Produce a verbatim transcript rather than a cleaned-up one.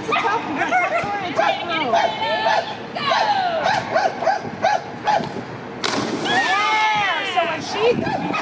That's a tough one. Tough throw. Tough throw. Yeah. So when she